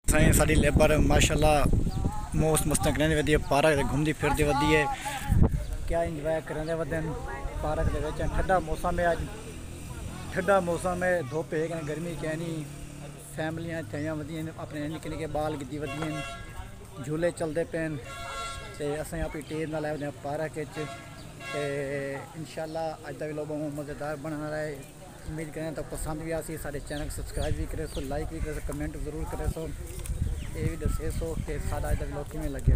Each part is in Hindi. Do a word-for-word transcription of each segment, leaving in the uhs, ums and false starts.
साईं साड़ी लेबर माशाल्लाह मौज मस्ती करने वधी पार्क घूमती फिरती वधी है क्या इंजॉय करने वधन पार्क दे विच ठंडा मौसम है अज ठंडा मौसम है धुप है गर्मी क्या नहीं फैमिलियां इत्थे वधियां अपने निक्के निक्के बाल गिद्दी वधियां झूले चलते पे ते असें अपनी टेम नाल आए पार्क विच ते इंशाल्लाह अज दा व्लॉग बहुत मज़ेदार बनना है। उम्मीद करें तो पसंद भी आसी सारे चैनल सब्सक्राइब भी करे सो लाइक भी करे सो कमेंट जरूर करे सो ये भी दसे सो कि सारा अज दा व्लॉग किवें लगे।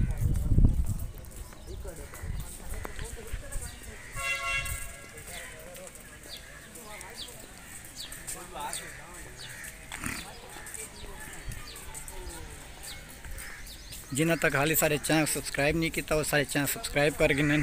जिन्हें तक हाली सारे चैनल सब्सक्राइब नहीं किया वो सारे चैनल सब्सक्राइब कर गिन।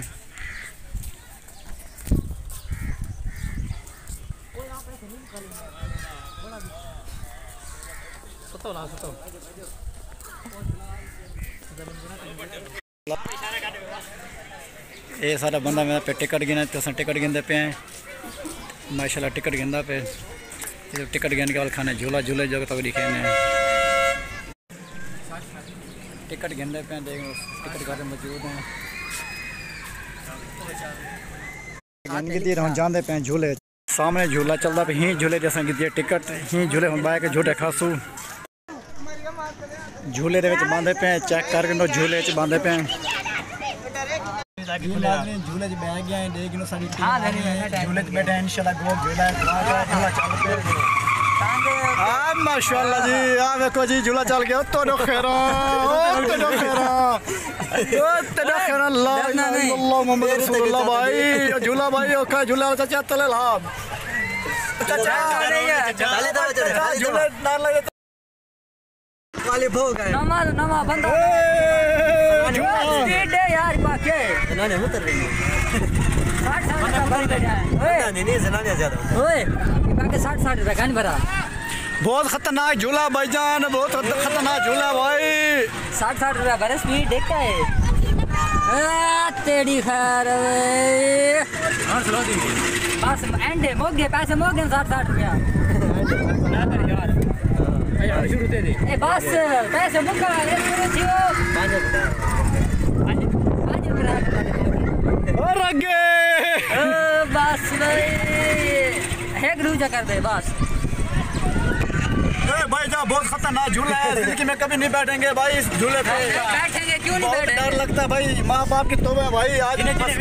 ये सारा बंदा मेरा पे टिकट गिना तो अस टिकट गिनते पे हैं माशाल्लाह टिकट गिनता पे टिकट गिन के बाद खाने झूला झूले जो तो लिखे ने टिकट गिनते पे देख टिकट घर मौजूद हैं गिन गिद्दी हम जाते पे झूले सामने झूला चलता पे ही झूले जैसा गिद्दी टिकट ही झूले हम बाय के झूठे खासू झूले दे विच बांधे पे चेक करके झूले च बांधे पे झूले च बैठ गया है देख नो सारी झूले च बैठे इंशाल्लाह गोल झूला झूला चल पे हां माशाल्लाह जी आ देखो जी झूला चल गया तो दो खैरा ओ तो खैरा ओ तो खैरा अल्लाह अल्लाह मोहम्मद रसूलुल्लाह भाई झूला भाई ओका झूला चाचा तले लाभ चाचा नहीं है डाले तो झूले डाल लगे वाले भोग है नमाज नमाज बंदा स्पीड है यार बाके ना नहीं उतर रही साठ साठ का भर के जाए ओए नहीं नहीं सुना ज्यादा ओए बाके साठ साठ रुपए कान भरा बहुत खतरनाक झूला भाईजान बहुत खतरनाक झूला भाई साठ साठ रुपए भरे स्पीड देखता है आ तेरी खैर वे हां चलो दी बस एंड मोगे पैसे मोगे साठ साठ रुपया ना कर यार यार शुरू दे दे ए बस पैसे मुका ये शुरू थियो पांच पांच पांच रुपया और आगे ओ बस भाई एक रूजा कर दे बस ए भाई जा बहुत खतरनाक झूला है जिंदगी में कभी नहीं बैठेंगे भाई इस झूले पे बैठेंगे क्यों नहीं बैठेंगे डर लगता है भाई माँ बाप की तौबा है भाई आज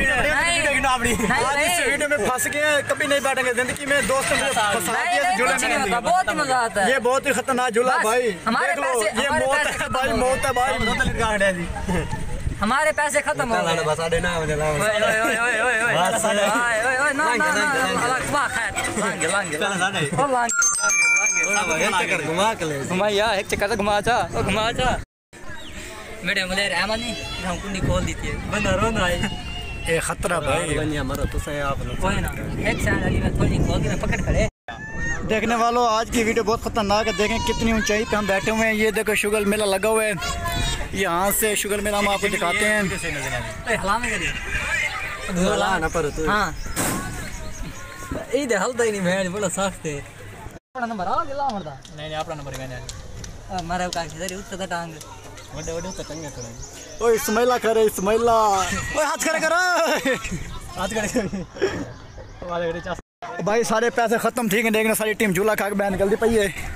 आज इस वीडियो में फंस गए कभी नहीं बैठेंगे जिंदगी में दोस्त फंसा दिए झूले में बहुत मजा आता है ये बहुत ही खतरनाक झूला भाई देख लो ये मौत है भाई मौत है भाई हमारे पैसे खत्म हो गए बस आधे ना मुझे लाओ ओए ओए ओए ओए ओए बस ओए ओए ना ना ना अलग वाह खैर लांगे लांगे चल साडे ओ लांगे लांगे चक्कर घुमा के ले घुमा यार एक चक्कर घुमा जा ओ घुमा जा मेरे मुझे रहमान नहीं हम कुंडी खोल दी थी बंदा रोन आई ए खतरा भाई बनिया मरो तो से आप कोई ना एक साल वाली में थोड़ी खोल के पकड़ खड़े। देखने वालों आज की वीडियो बहुत खतरनाक है देखें कितनी ऊंचाई पे हम बैठे हुए हैं ये देखो शुगर मेला लगा हुआ है यहाँ से शुगर मेला हम आपको दिखाते हैं हाँ ये हलता ही नहीं मैं बोला साफ थे अपना नंबर आ गया मरदा नहीं नहीं अपना नंबर मैंने मारे का इधर उत्तर टांग बड़े बड़े उत्तर टंगे थोड़े ओए इस्माइला करे इस्माइला ओए हाथ करे करो हाथ करे वाले भाई सारे पैसे खत्म ठीक है देखना सारी टीम झूला खा के बैन जल्दी पई है।